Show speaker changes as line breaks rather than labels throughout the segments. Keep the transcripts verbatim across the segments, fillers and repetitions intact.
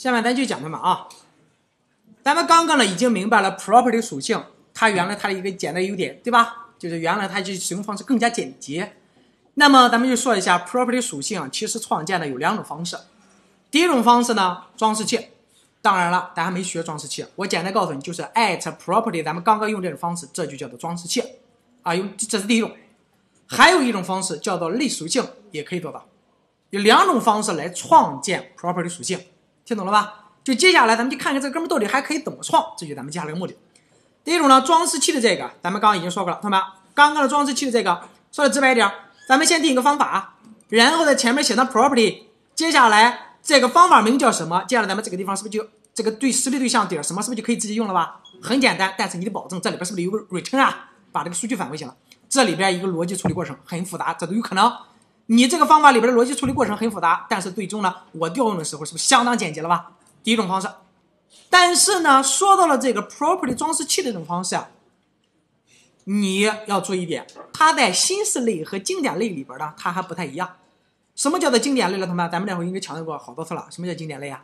下面咱就讲它嘛啊，咱们刚刚呢已经明白了 property 属性，它原来它的一个简单优点，对吧？就是原来它就使用方式更加简洁。那么咱们就说一下 property 属性啊，其实创建的有两种方式。第一种方式呢，装饰器。当然了，咱还没学装饰器，我简单告诉你，就是 at property， 咱们刚刚用这种方式，这就叫做装饰器啊，用这是第一种。还有一种方式叫做类属性，也可以做到。有两种方式来创建 property 属性，听懂了吧？就接下来咱们就看看这哥们到底还可以怎么创，这就是咱们接下来的目的。第一种呢，装饰器的这个，咱们刚刚已经说过了，同学们，刚刚的装饰器的这个，说的直白一点，咱们先定一个方法，然后在前面写上 property， 接下来这个方法名叫什么？接下来咱们这个地方是不是就这个对识别对象点什么，是不是就可以直接用了吧？很简单，但是你得保证这里边是不是有个 return 啊，把这个数据返回行了。这里边一个逻辑处理过程很复杂，这都有可能。你这个方法里边的逻辑处理过程很复杂，但是最终呢，我调用的时候是不是相当简洁了吧？第一种方式。但是呢，说到了这个 property 装饰器的这种方式啊，你要注意一点，它在新式类和经典类里边呢，它还不太一样。什么叫做经典类了，同学们？咱们这会应该强调过好多次了。什么叫经典类啊？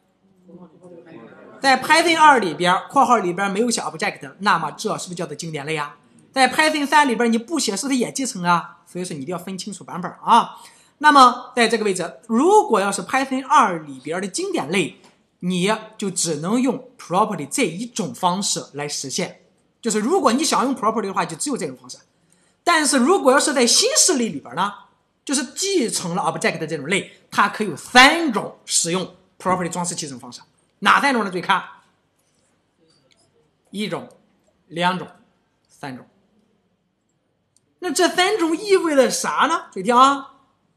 在 Python 二里边，括号里边没有写 object， 那么这是不是叫做经典类啊？在 Python 三里边你不写是不是也继承啊？所以说你一定要分清楚版本啊。那么在这个位置，如果要是 Python 二里边的经典类，你就只能用 property 这一种方式来实现。就是如果你想用 property 的话，就只有这种方式。但是如果要是在新式类里边呢，就是继承了 object 的这种类，它可以有三种使用 property 装饰器这种方式。哪三种呢？注意看，一种、两种、三种。那这三种意味着啥呢？注意听啊，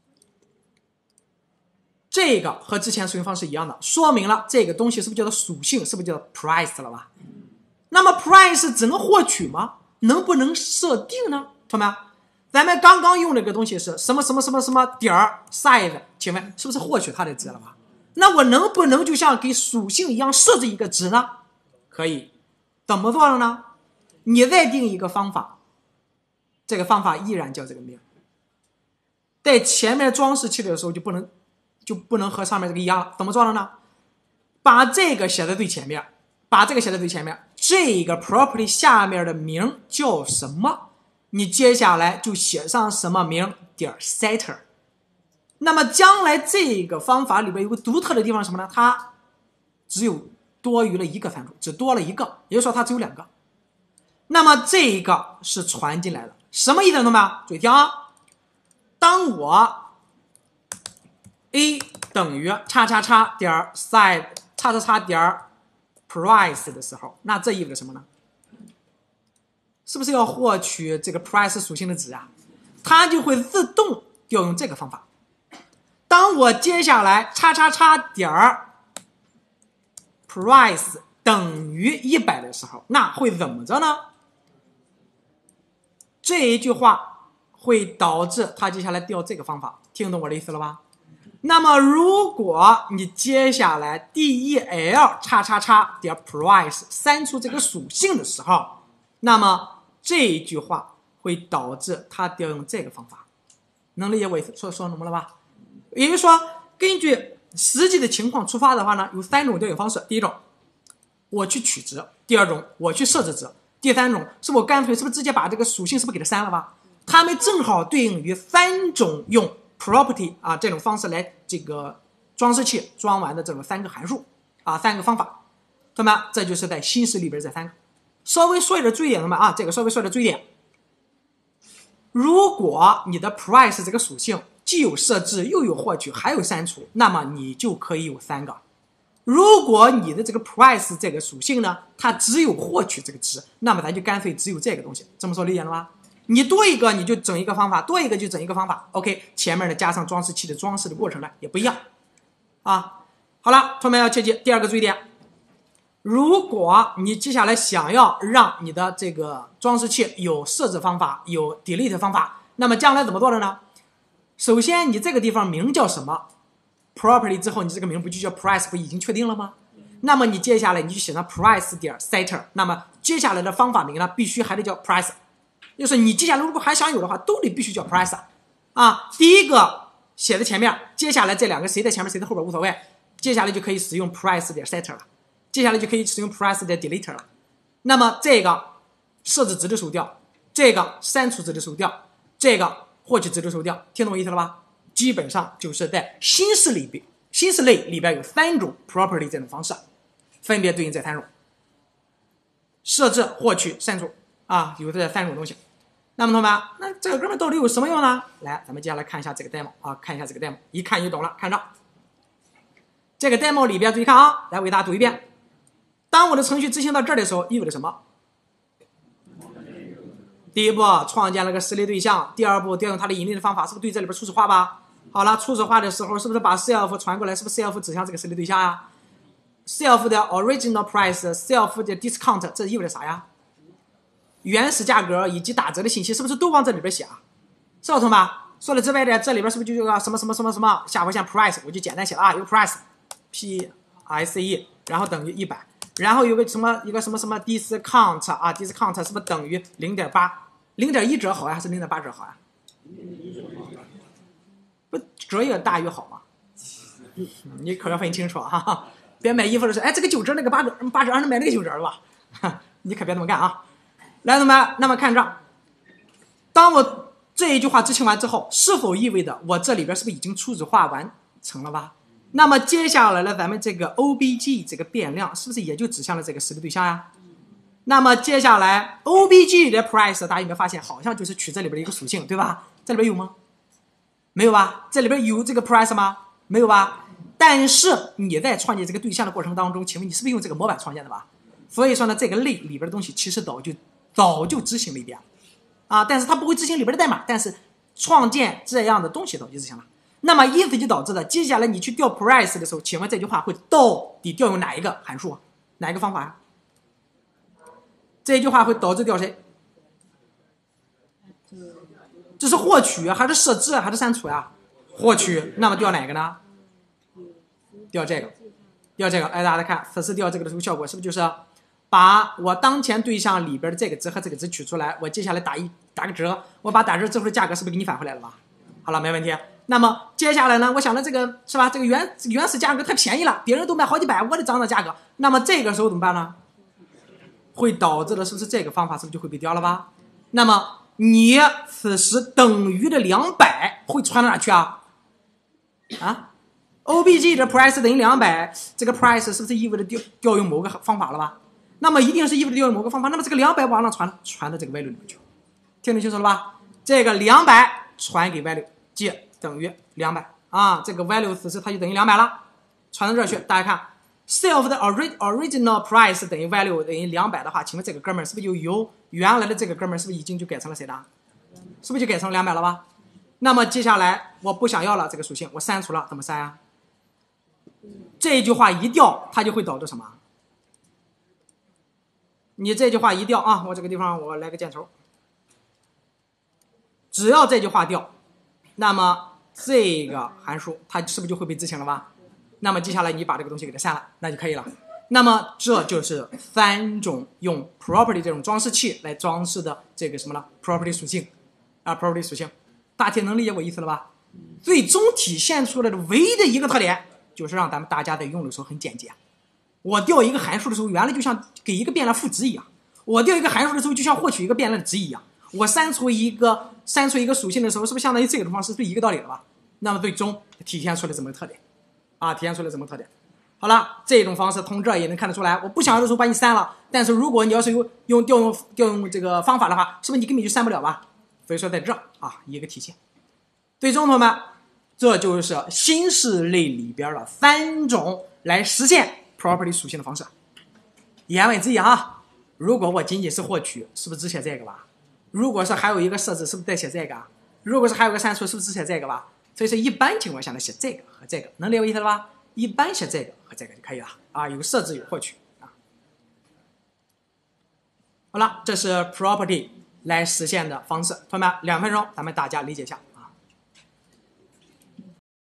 这个和之前使用方式一样的，说明了这个东西是不是叫做属性，是不是叫做 price 了吧？那么 price 只能获取吗？能不能设定呢？同学们，咱们刚刚用这个东西是什么什么什么什么点儿 size， 请问是不是获取它的值了吧？那我能不能就像给属性一样设置一个值呢？可以。怎么做的呢？你再定一个方法，这个方法依然叫这个名。在前面装饰器的时候就不能就不能和上面这个一样了。怎么做的呢？把这个写在最前面，把这个写在最前面，这个 property 下面的名叫什么？你接下来就写上什么名点 setter。那么将来这个方法里边有个独特的地方是什么呢？它只有多余了一个参数，只多了一个，也就是说它只有两个。那么这一个是传进来的，什么意思呢？同学们，注意听啊！当我 a 等于叉叉叉点 size 叉叉叉点 price 的时候，那这意味着什么呢？是不是要获取这个 price 属性的值啊？它就会自动调用这个方法。当我接下来叉叉叉点 price 等于一百的时候，那会怎么着呢？这一句话会导致它接下来调这个方法，听懂我的意思了吧？那么如果你接下来 del 叉叉叉点 price 删除这个属性的时候，那么这一句话会导致它调用这个方法，能理解我意思说说懂了吧？也就是说，根据实际的情况出发的话呢，有三种调用方式。第一种，我去取值；第二种，我去设置值；第三种，是我干脆是不是直接把这个属性是不是给它删了吧？它们正好对应于三种用 property 啊这种方式来这个装饰器装完的这种三个函数啊三个方法。同学们，这就是在新式里边这三个。稍微说一点注意点，同学们啊，这个稍微说一点注意点。如果你的 price 这个属性既有设置又有获取还有删除，那么你就可以有三个。如果你的这个 price 这个属性呢，它只有获取这个值，那么咱就干脆只有这个东西。这么说理解了吗？你多一个你就整一个方法，多一个就整一个方法。OK， 前面的加上装饰器的装饰的过程呢也不一样啊。好了，同学们要切记第二个注意点。如果你接下来想要让你的这个装饰器有设置方法，有 delete 方法，那么将来怎么做的呢？首先你这个地方名叫什么 property 之后，你这个名不就叫 price 不已经确定了吗？那么你接下来你就写上 price 点 setter， 那么接下来的方法名呢必须还得叫 price， 就是你接下来如果还想有的话都得必须叫 price 啊。第一个写在前面，接下来这两个谁在前面谁在后边无所谓， 接下来就可以使用 price 点 set 了，接下来就可以使用 price 点 delete 了。那么这个设置值的收调，这个删除值的收调，这个获取值的收调，听懂我意思了吧？基本上就是在形式里边，形式类里边有三种 property 这种方式，分别对应这三种。设置、获取、删除啊，有这三种东西。那么同学们，那这个哥们到底有什么用呢？来，咱们接下来看一下这个 demo 啊，看一下这个 demo， 一看就懂了。看着这个 demo 里边，注意看啊，来为大家读一遍。当我的程序执行到这儿的时候，意味着什么？第一步，创建了个实例对象；第二步，调用它的引领的方法，是不是对这里边初始化吧？好了，初始化的时候，是不是把 self 传过来？是不是 self 指向这个实例对象呀？ self 的 original price、self 的 discount， 这意味着啥呀？原始价格以及打折的信息是不是都往这里边写啊？是吧，同学们？说了之外的，这里边是不是就有个什么什么什么什么下划线 price？ 我就简单写了啊，有 price，p s e， 然后等于一百，然后有个什么一个什么什么 discount 啊 ，discount 是不是等于 零点八？ 零点一 折好呀，还是 零点八 折好呀？不折越大越好吗？你可要分清楚啊！别买衣服的时候，哎，这个九折，那个八折，八折，能买那个九折了吧？你可别这么干啊！来，同学们，那么看这，当我这一句话执行完之后，是否意味着我这里边是不是已经初始化完成了吧？那么接下来呢，咱们这个 O B G 这个变量是不是也就指向了这个实例对象呀？那么接下来 O B G 的 price， 大家有没有发现，好像就是取这里边的一个属性，对吧？这里边有吗？没有吧？这里边有这个 price 吗？没有吧？但是你在创建这个对象的过程当中，请问你是不是用这个模板创建的吧？所以说呢，这个类里边的东西其实早就早就执行了一遍啊，但是它不会执行里边的代码，但是创建这样的东西早就执行了。那么因此就导致了，接下来你去调 price 的时候，请问这句话会到底调用哪一个函数啊？哪一个方法呀、啊？这句话会导致调谁？这是获取还是设置还是删除呀？获取，那么调哪个呢？调这个，调这个。哎，大家看，此次调这个的时候效果是不是就是把我当前对象里边的这个值和这个值取出来，我接下来打一打个折，我把打折之后的价格是不是给你返回来了吧？好了，没问题。那么接下来呢，我想了这个是吧？这个原原始价格太便宜了，别人都卖好几百，我得涨涨价格。那么这个时候怎么办呢？会导致的是不是这个方法是不是就会被调了吧？那么你此时等于的两百会传到哪去啊？啊 ？O B G 的 price 等于两百，这个 price 是不是意味着调调用某个方法了吧？那么一定是意味着调用某个方法，那么这个两百往哪传？传到这个 value 里面去，听得清楚了吧？这个两百传给 value， 即等于两百啊，这个 value 此时它就等于两百了，传到这儿去。大家看 ，self 的 original price 等于 value 等于两百的话，请问这个哥们儿是不是就由原来的这个哥们儿是不是已经就改成了谁的？是不是就改成两百了吧？那么接下来我不想要了这个属性，我删除了，怎么删呀？这一句话一调，它就会导致什么？你这句话一调啊，我这个地方我来个箭头，只要这句话调，那么这个函数它是不是就会被执行了吧？那么接下来你把这个东西给它删了，那就可以了。那么这就是三种用 property 这种装饰器来装饰的这个什么呢 ？property 属性啊 ，property 属性，大体能理解我意思了吧？最终体现出来的唯一的一个特点，就是让咱们大家在用的时候很简洁。我调一个函数的时候，原来就像给一个变量赋值一样；我调一个函数的时候，就像获取一个变量的值一样。我删除一个删除一个属性的时候，是不是相当于这种方式，是不是一个道理了吧？那么最终体现出来这么个特点，啊，体现出来这么个特点。好了，这种方式从这也能看得出来，我不想要的时候把你删了，但是如果你要是用用调用调用这个方法的话，是不是你根本就删不了吧？所以说在这啊一个体现。最终同学们，这就是形式类里边的三种来实现 property 属性的方式。言外之意啊，如果我仅仅是获取，是不是只写这个吧？如果是还有一个设置，是不是再写这个？如果是还有个删除，是不是只写这个吧？所以说一般情况下呢，写这个和这个，能理解我意思了吧？一般写这个和这个就可以了啊，有设置有获取啊。好了，这是 property 来实现的方式，同学们，两分钟咱们大家理解一下。